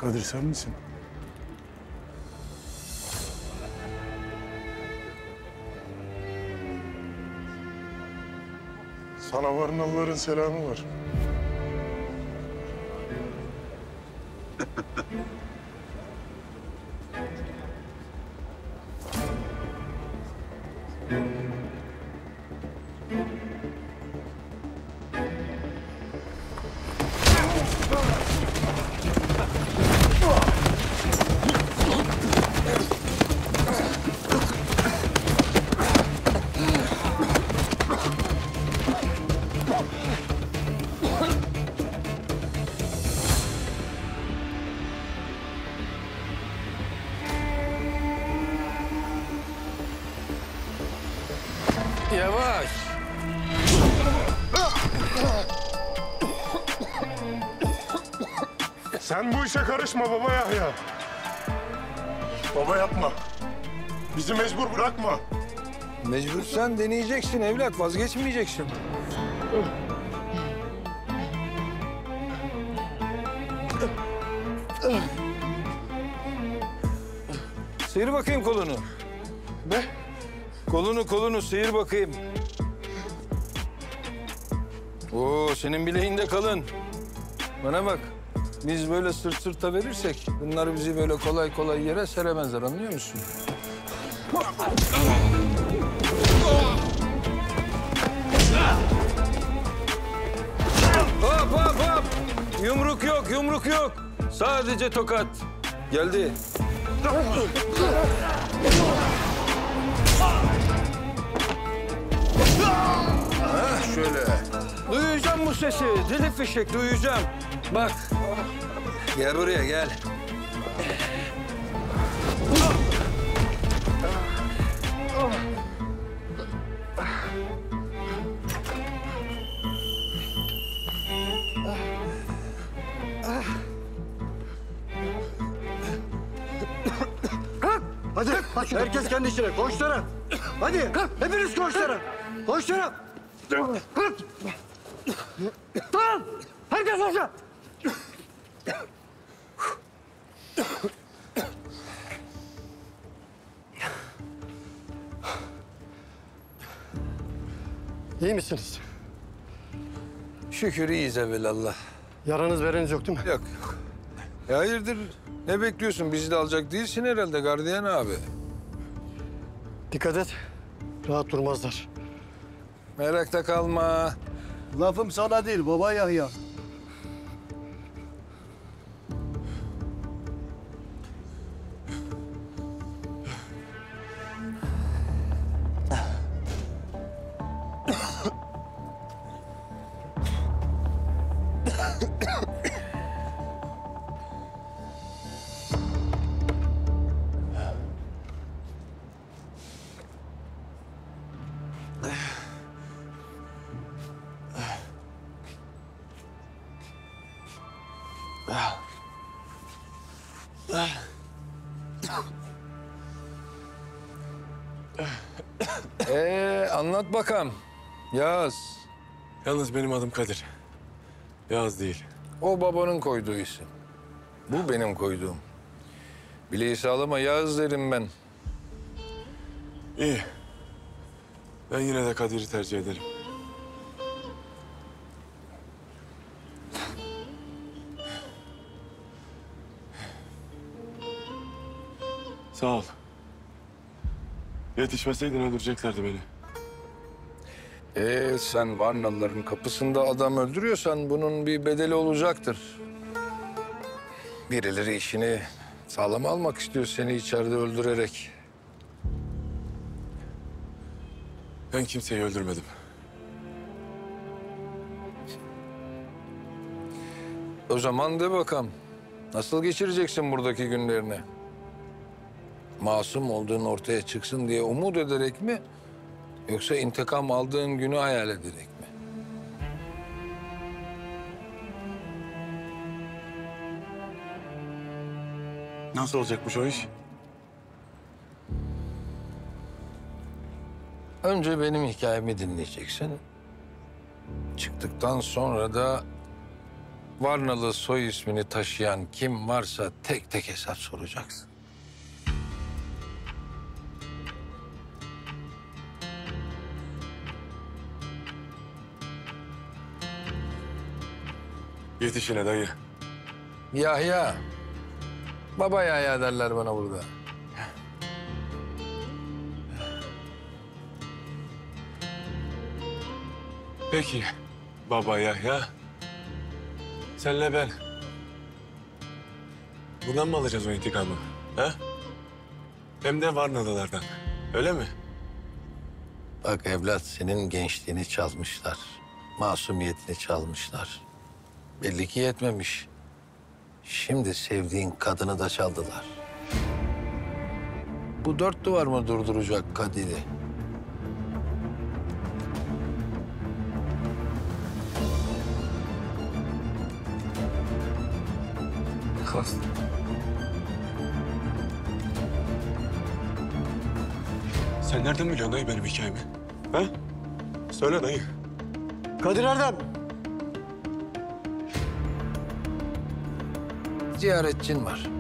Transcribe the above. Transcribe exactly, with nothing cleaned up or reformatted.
Kadir sen misin? Sana Varnalıların selamı var. Yavaş. Sen bu işe karışma baba Yahya. Baba yapma. Bizi mecbur bırakma. Mecbursan deneyeceksin evlat, vazgeçmeyeceksin. Sıyır bakayım kolunu. Ne? Kolunu kolunu sıyır bakayım. Oo, senin bileğinde kalın. Bana bak. Biz böyle sırt sırta verirsek bunlar bizi böyle kolay kolay yere seremezler, anlıyor musun? Hop hop hop! Yumruk yok, yumruk yok. Sadece tokat. Geldi. Ha, şöyle. Duyacağım bu sesi. Deli fişek duyacağım. Bak. Gel buraya gel. Hadi, hadi herkes kendi işine. Koşlara. Hadi, hepiniz koşlara. Koşlara. Tamam. Herkes koşa. İyi misiniz? Şükür iyiyiz evvelallah. Yaranız vereniz yok değil mi? Yok yok. E hayırdır? Ne bekliyorsun? Bizi de alacak değilsin herhalde gardiyan abi. Dikkat et. Rahat durmazlar. Merakta kalma. Lafım sana değil baba Yahya. Ee, anlat bakalım. Yağız. Yalnız benim adım Kadir. Yağız değil. O babanın koyduğu isim. Bu benim koyduğum. Bileği sağlama Yağız derim ben. İyi. Ben yine de Kadir'i tercih ederim. Sağ ol. Yetişmeseydin öldüreceklerdi beni. Ee, sen Varnalıların kapısında adam öldürüyorsan bunun bir bedeli olacaktır. Birileri işini sağlam almak istiyor seni içeride öldürerek. Ben kimseyi öldürmedim. O zaman de bakalım. Nasıl geçireceksin buradaki günlerini? Masum olduğun ortaya çıksın diye umut ederek mi? Yoksa intikam aldığın günü hayal ederek mi? Nasıl olacakmış o iş? Önce benim hikayemi dinleyeceksin. Çıktıktan sonra da Varnalı soy ismini taşıyan kim varsa tek tek hesap soracaksın. Yetişine dayı. Yahya. Baba Yahya derler bana burada. Peki baba Yahya. Senle ben. Bundan mı alacağız o intikamı? Ha? Hem de Varnalılardan. Öyle mi? Bak evlat, senin gençliğini çalmışlar. Masumiyetini çalmışlar. Belli ki yetmemiş. Şimdi sevdiğin kadını da çaldılar. Bu dört duvar mı durduracak Kadir'i? Sen nereden biliyorsun dayı benim hikayemi? Ha? Söyle dayı. Kadir Erdem. Ziyaretçin var.